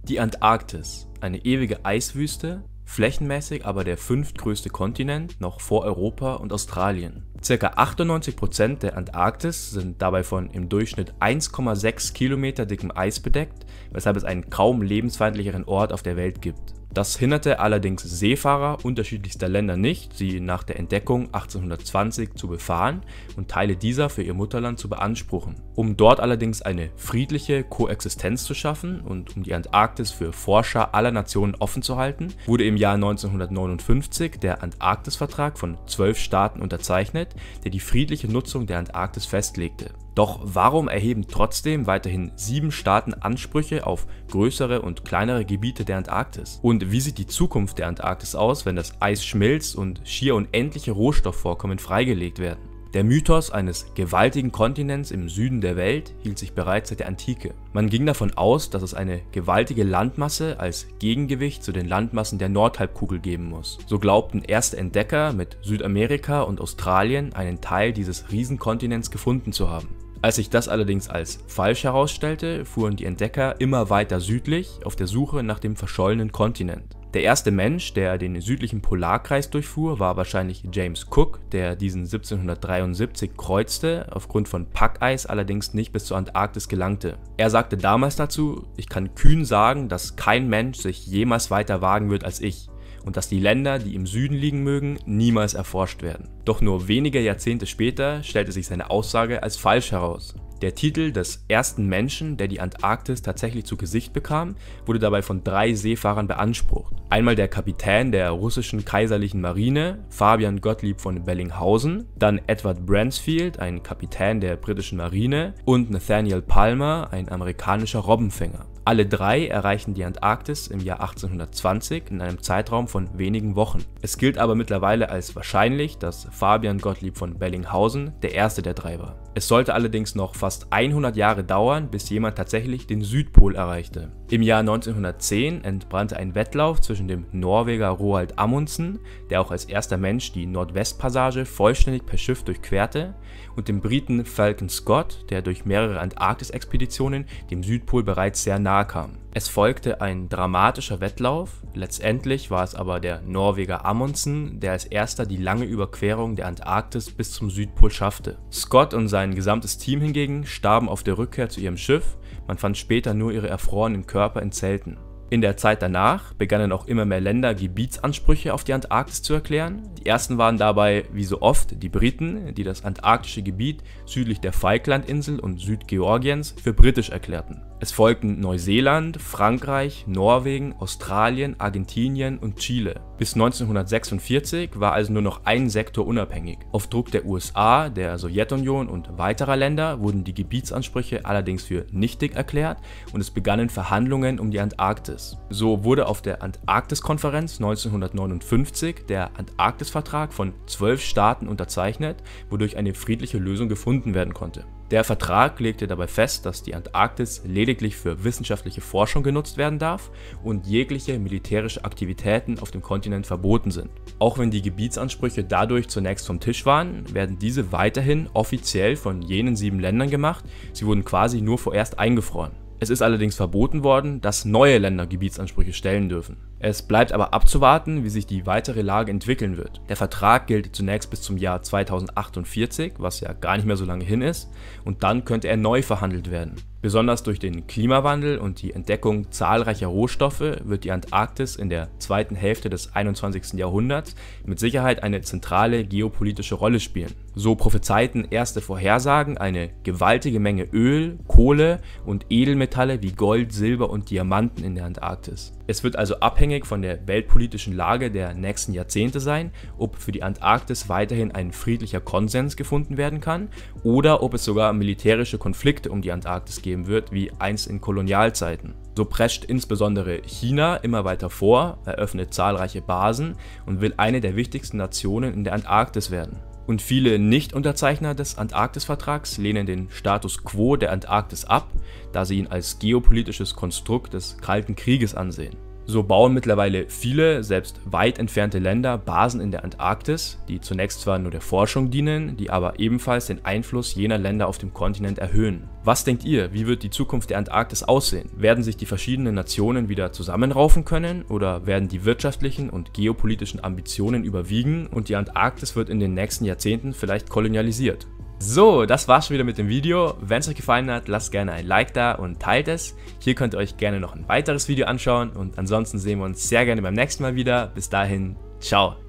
Die Antarktis, eine ewige Eiswüste, flächenmäßig aber der fünftgrößte Kontinent, noch vor Europa und Australien. Circa 98% der Antarktis sind dabei von im Durchschnitt 1,6 Kilometer dickem Eis bedeckt, weshalb es einen kaum lebensfeindlicheren Ort auf der Welt gibt. Das hinderte allerdings Seefahrer unterschiedlichster Länder nicht, sie nach der Entdeckung 1820 zu befahren und Teile dieser für ihr Mutterland zu beanspruchen. Um dort allerdings eine friedliche Koexistenz zu schaffen und um die Antarktis für Forscher aller Nationen offen zu halten, wurde im Jahr 1959 der Antarktisvertrag von 12 Staaten unterzeichnet, der die friedliche Nutzung der Antarktis festlegte. Doch warum erheben trotzdem weiterhin 7 Staaten Ansprüche auf größere und kleinere Gebiete der Antarktis? Und wie sieht die Zukunft der Antarktis aus, wenn das Eis schmilzt und schier unendliche Rohstoffvorkommen freigelegt werden? Der Mythos eines gewaltigen Kontinents im Süden der Welt hielt sich bereits seit der Antike. Man ging davon aus, dass es eine gewaltige Landmasse als Gegengewicht zu den Landmassen der Nordhalbkugel geben muss. So glaubten erste Entdecker mit Südamerika und Australien einen Teil dieses Riesenkontinents gefunden zu haben. Als sich das allerdings als falsch herausstellte, fuhren die Entdecker immer weiter südlich auf der Suche nach dem verschollenen Kontinent. Der erste Mensch, der den südlichen Polarkreis durchfuhr, war wahrscheinlich James Cook, der diesen 1773 kreuzte, aufgrund von Packeis allerdings nicht bis zur Antarktis gelangte. Er sagte damals dazu: „Ich kann kühn sagen, dass kein Mensch sich jemals weiter wagen wird als ich und dass die Länder, die im Süden liegen mögen, niemals erforscht werden." Doch nur wenige Jahrzehnte später stellte sich seine Aussage als falsch heraus. Der Titel des ersten Menschen, der die Antarktis tatsächlich zu Gesicht bekam, wurde dabei von 3 Seefahrern beansprucht. Einmal der Kapitän der russischen kaiserlichen Marine, Fabian Gottlieb von Bellinghausen, dann Edward Bransfield, ein Kapitän der britischen Marine, und Nathaniel Palmer, ein amerikanischer Robbenfänger. Alle 3 erreichten die Antarktis im Jahr 1820 in einem Zeitraum von wenigen Wochen. Es gilt aber mittlerweile als wahrscheinlich, dass Fabian Gottlieb von Bellinghausen der erste der 3 war. Es sollte allerdings noch fast 100 Jahre dauern, bis jemand tatsächlich den Südpol erreichte. Im Jahr 1910 entbrannte ein Wettlauf zwischen dem Norweger Roald Amundsen, der auch als erster Mensch die Nordwestpassage vollständig per Schiff durchquerte, und dem Briten Falcon Scott, der durch mehrere Antarktis-Expeditionen dem Südpol bereits sehr nahe kam. Es folgte ein dramatischer Wettlauf, letztendlich war es aber der Norweger Amundsen, der als erster die lange Überquerung der Antarktis bis zum Südpol schaffte. Scott und sein gesamtes Team hingegen starben auf der Rückkehr zu ihrem Schiff, man fand später nur ihre erfrorenen Körper in Zelten. In der Zeit danach begannen auch immer mehr Länder Gebietsansprüche auf die Antarktis zu erklären. Die ersten waren dabei, wie so oft, die Briten, die das antarktische Gebiet südlich der Falklandinsel und Südgeorgiens für britisch erklärten. Es folgten Neuseeland, Frankreich, Norwegen, Australien, Argentinien und Chile. Bis 1946 war also nur noch ein Sektor unabhängig. Auf Druck der USA, der Sowjetunion und weiterer Länder wurden die Gebietsansprüche allerdings für nichtig erklärt und es begannen Verhandlungen um die Antarktis. So wurde auf der Antarktiskonferenz 1959 der Antarktisvertrag von 12 Staaten unterzeichnet, wodurch eine friedliche Lösung gefunden werden konnte. Der Vertrag legte dabei fest, dass die Antarktis lediglich für wissenschaftliche Forschung genutzt werden darf und jegliche militärische Aktivitäten auf dem Kontinent verboten sind. Auch wenn die Gebietsansprüche dadurch zunächst vom Tisch waren, werden diese weiterhin offiziell von jenen 7 Ländern gemacht, sie wurden quasi nur vorerst eingefroren. Es ist allerdings verboten worden, dass neue Länder Gebietsansprüche stellen dürfen. Es bleibt aber abzuwarten, wie sich die weitere Lage entwickeln wird. Der Vertrag gilt zunächst bis zum Jahr 2048, was ja gar nicht mehr so lange hin ist, und dann könnte er neu verhandelt werden. Besonders durch den Klimawandel und die Entdeckung zahlreicher Rohstoffe wird die Antarktis in der zweiten Hälfte des 21. Jahrhunderts mit Sicherheit eine zentrale geopolitische Rolle spielen. So prophezeiten erste Vorhersagen eine gewaltige Menge Öl, Kohle und Edelmetalle wie Gold, Silber und Diamanten in der Antarktis. Es wird also abhängig von der weltpolitischen Lage der nächsten Jahrzehnte sein, ob für die Antarktis weiterhin ein friedlicher Konsens gefunden werden kann oder ob es sogar militärische Konflikte um die Antarktis geben wird, wie einst in Kolonialzeiten. So prescht insbesondere China immer weiter vor, eröffnet zahlreiche Basen und will eine der wichtigsten Nationen in der Antarktis werden. Und viele Nicht-Unterzeichner des Antarktisvertrags lehnen den Status quo der Antarktis ab, da sie ihn als geopolitisches Konstrukt des Kalten Krieges ansehen. So bauen mittlerweile viele, selbst weit entfernte Länder Basen in der Antarktis, die zunächst zwar nur der Forschung dienen, die aber ebenfalls den Einfluss jener Länder auf dem Kontinent erhöhen. Was denkt ihr, wie wird die Zukunft der Antarktis aussehen? Werden sich die verschiedenen Nationen wieder zusammenraufen können oder werden die wirtschaftlichen und geopolitischen Ambitionen überwiegen und die Antarktis wird in den nächsten Jahrzehnten vielleicht kolonialisiert? So, das war's schon wieder mit dem Video. Wenn es euch gefallen hat, lasst gerne ein Like da und teilt es. Hier könnt ihr euch gerne noch ein weiteres Video anschauen und ansonsten sehen wir uns sehr gerne beim nächsten Mal wieder. Bis dahin, ciao.